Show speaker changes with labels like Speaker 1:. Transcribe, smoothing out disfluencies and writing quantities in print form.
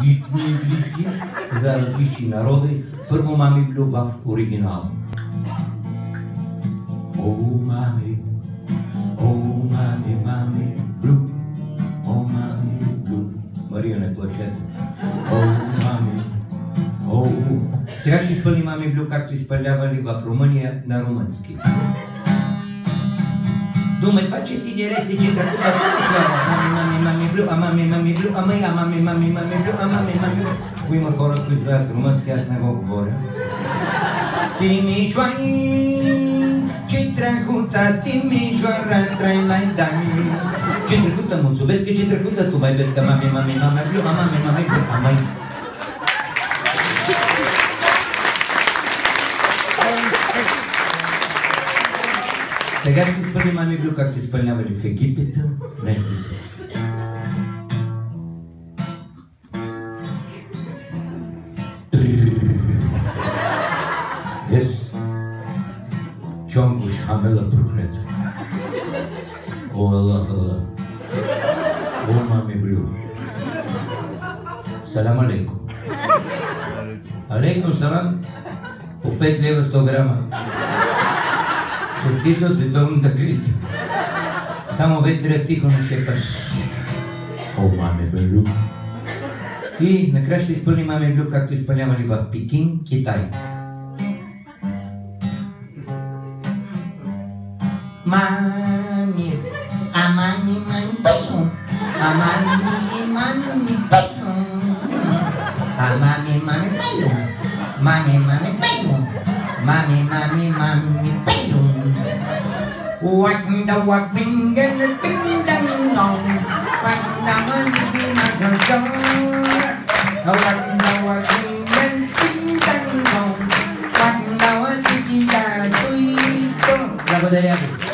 Speaker 1: ерудитни езици за различни народи. Първо Мами Блю в оригинал. О, мами, мами Блю, о, мами Блю. Мария, не плачете. О, мами, о. Сега ще изпълни Мами Блю, както изпълнявали в Румъния на румънски. Думай face si diresti ci tracuta Mami Blue, Mami Blue, Mami Blue. Ако има хора, които знаят румънски, аз не го говоря. Timișoara, ce trecută, Timișoara, trăi-lai dai. Ce trecută, mulțumesc că ce trecută, tu mai vezi că Mami Blue, Mami Blue, amai. Сега ще изпълни Мами Блю, както изпълнявали в Египет, на египетски. Yes. Чонгуш Хамела проклет. О, Аллах. О, Мами Блю. Салам алейкум. Алейкум салам. По 5 лева 100 грама. Честито световната криза. Само ветря тихо на шефа. О, Мами Блю. И накрая ще изпълни Мами Блю, както изпълнявали в Пекин, Китай. Mami, Mami Blue, Mami Blue, Mami Blue, Mami Blue. What the what bing and the ding dang dong, what the money in the dong, what the what bing and ding dang dong, what the what did I do? Благодаря ви.